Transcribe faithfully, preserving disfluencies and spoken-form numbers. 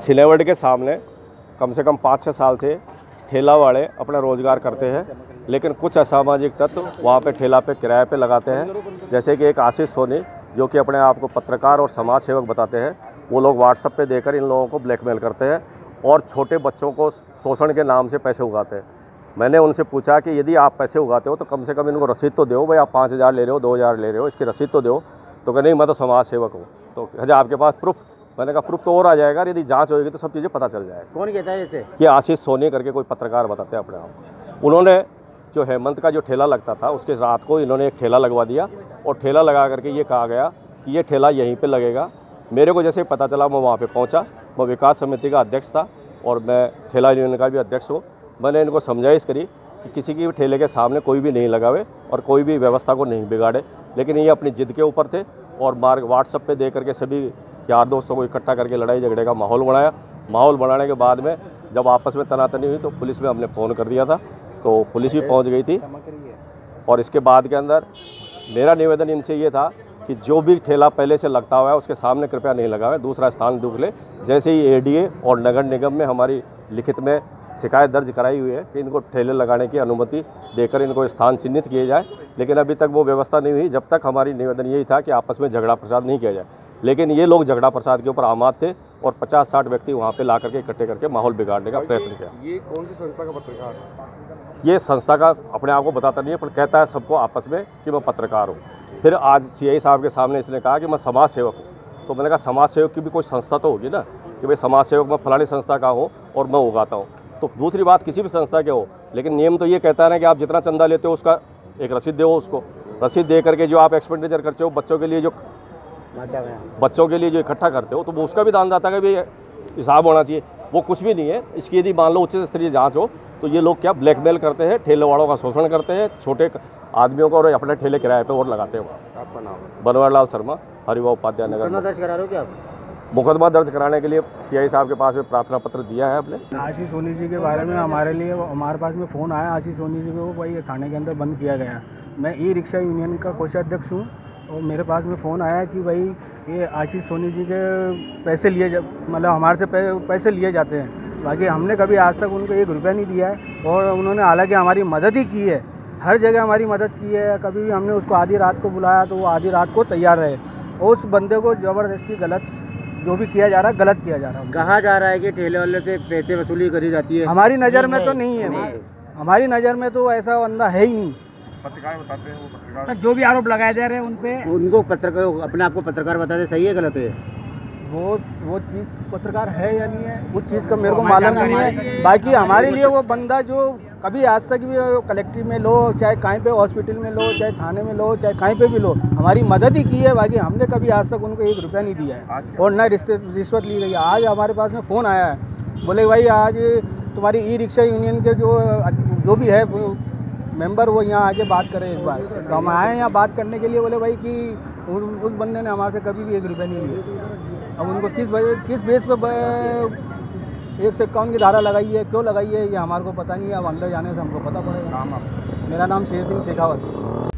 सिनेवर्ड के सामने कम से कम पाँच छः साल से ठेला वाले अपना रोज़गार करते हैं, लेकिन कुछ असामाजिक तत्व वहाँ पे ठेला पे किराए पे लगाते हैं। जैसे कि एक आशीष सोनी जो कि अपने आप को पत्रकार और समाज सेवक बताते हैं, वो लोग व्हाट्सएप पे देकर इन लोगों को ब्लैकमेल करते हैं और छोटे बच्चों को शोषण के नाम से पैसे उगाते हैं। मैंने उनसे पूछा कि यदि आप पैसे उगाते हो तो कम से कम इनको रसीद तो दो भाई, आप पाँच हज़ार ले रहे हो, दो हज़ार ले रहे हो, इसकी रसीद तो दो। तो कह नहीं, मैं तो समाज सेवक हूँ। तो अच्छा आपके पास प्रूफ? मैंने कहा प्रूफ तो और आ जाएगा, यदि जांच होगी तो सब चीज़ें पता चल जाएगा। कौन कहता है इसे? ये आशीष सोनी करके कोई पत्रकार बताते हैं अपने आप। उन्होंने जो हेमंत का जो ठेला लगता था उसके रात को इन्होंने एक ठेला लगवा दिया और ठेला लगा करके ये कहा गया कि ये ठेला यहीं पे लगेगा। मेरे को जैसे पता चला मैं वहाँ पे पहुँचा, मैं विकास समिति का अध्यक्ष था और मैं ठेला यूनियन का भी अध्यक्ष हूँ। मैंने इनको समझाइश करी कि किसी की भी ठेले के सामने कोई भी नहीं लगावे और कोई भी व्यवस्था को नहीं बिगाड़े, लेकिन ये अपनी जिद के ऊपर थे और मार्ग व्हाट्सएप पे दे करके सभी यार दोस्तों को इकट्ठा करके लड़ाई झगड़े का माहौल बनाया। माहौल बनाने के बाद में जब आपस में तनातनी हुई तो पुलिस में हमने फ़ोन कर दिया था, तो पुलिस भी पहुंच गई थी। और इसके बाद के अंदर मेरा निवेदन इनसे ये था कि जो भी ठेला पहले से लगता हुआ है उसके सामने कृपया नहीं लगावें, दूसरा स्थान दुख ले। जैसे ही एडीए और नगर निगम में हमारी लिखित में शिकायत दर्ज कराई हुई है कि इनको ठेले लगाने की अनुमति देकर इनको स्थान चिन्हित किए जाए, लेकिन अभी तक वो व्यवस्था नहीं हुई। जब तक हमारी निवेदन यही था कि आपस में झगड़ा प्रसाद नहीं किया जाए, लेकिन ये लोग झगड़ा प्रसाद के ऊपर आमाद थे और पचास साठ व्यक्ति वहाँ पे ला करके इकट्ठे करके माहौल बिगाड़ने का प्रयत्न किया। ये कौन सी संस्था का पत्रकार? ये संस्था का अपने आप को बताता नहीं है, पर कहता है सबको आपस में कि मैं पत्रकार हूँ। फिर आज सीआई साहब के सामने इसने कहा कि मैं समाज सेवक हूँ। तो मैंने कहा समाज सेवक की भी कोई संस्था तो होगी ना, कि भाई समाज सेवक मैं फलानी संस्था का हूँ और मैं उगाता हूँ। तो दूसरी बात किसी भी संस्था के हो, लेकिन नियम तो ये कहता है ना कि आप जितना चंदा लेते हो उसका एक रसीद दो। उसको रसीद दे करके जो आप एक्सपेंडिचर करते हो बच्चों के लिए, जो बच्चों के लिए जो इकट्ठा करते हो, तो वो उसका भी दानदाता का भी हिसाब होना चाहिए। वो कुछ भी नहीं है। इसकी यदि मान लो उच्च स्तरीय जांच हो तो ये लोग क्या ब्लैकमेल करते हैं, ठेले वालों का शोषण करते हैं, छोटे आदमियों को और अपने ठेले किराए पे और लगाते हैं। आपका नाम? बनवारी लाल शर्मा, हरिवा उपाध्याय नगर। मुकदमा दर्ज करा रहे हो क्या आप? मुकदमा दर्ज कराने के लिए सीआई साहब के पास में प्रार्थना पत्र दिया है आपने। आशीष सोनी जी के बारे में हमारे लिए हमारे पास में फ़ोन आया। आशीष सोनी जी को भाई थाने के अंदर बंद किया गया। मैं ई रिक्शा यूनियन का कोषाध्यक्ष हूँ और मेरे पास में फ़ोन आया कि भाई ये आशीष सोनी जी के पैसे लिए जा मतलब हमारे से पै, पैसे लिए जाते हैं। बाकी हमने कभी आज तक उनको एक रुपया नहीं दिया है और उन्होंने हालांकि हमारी मदद ही की है, हर जगह हमारी मदद की है। कभी भी हमने उसको आधी रात को बुलाया तो वो आधी रात को तैयार रहे। और उस बंदे को ज़बरदस्ती गलत जो भी किया जा रहा है गलत किया जा रहा है। कहा जा रहा है कि ठेले वाले से पैसे वसूली करी जाती है। हमारी नज़र में तो नहीं है, हमारी नज़र में तो ऐसा बंदा है ही नहीं। पत्रकार बताते हैं वो पत्रकार सर जो भी आरोप लगाए जा रहे हैं उन पे उनको पत्रकार अपने आप को पत्रकार बताते, सही है गलत है? वो वो चीज़ पत्रकार है या नहीं है उस चीज़ का मेरे को मालूम नहीं है। बाकी हमारे लिए वो बंदा जो कभी आज तक भी कलेक्ट्रेट में लो, चाहे कहीं पे हॉस्पिटल में लो, चाहे थाने में लो, चाहे कहीं पे भी लो, हमारी मदद ही की है। बाकी हमने कभी आज तक उनको एक रुपया नहीं दिया है और न रिश्वत ली गई है। आज हमारे पास में फ़ोन आया है, बोले भाई आज तुम्हारी ई रिक्शा यूनियन के जो जो भी है मेंबर वो यहाँ आके बात करें इस बार। तो हम आए यहाँ बात करने के लिए। बोले भाई कि उस बंदे ने हमारे से कभी भी एक रुपया नहीं लिया। अब उनको किस वजह किस बेस पे एक सौ इक्यावन की धारा लगाई है, क्यों लगाई है, ये हमारे को पता नहीं है। अब अंदर जाने से हमको पता पड़ेगा। नाम आपका? मेरा नाम शेर सिंह शेखावत।